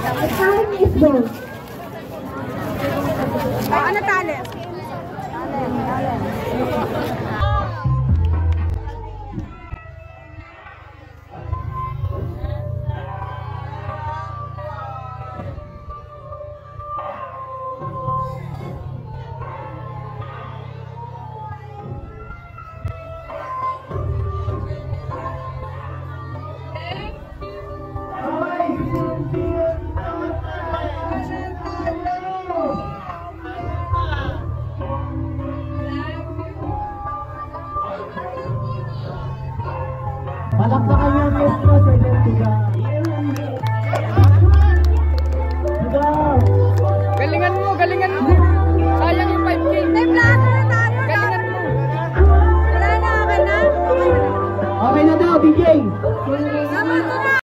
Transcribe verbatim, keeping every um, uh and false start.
Time is gold. Oh, ano talent? Talent, talent. Palakpakan niyo ang maestro sa Identiga. Galingan mo, galingan mo. Sayang yung five K. May plato na tayo. Galingan mo. Wala na, okay na? Okay na daw, D J. Tama, tama.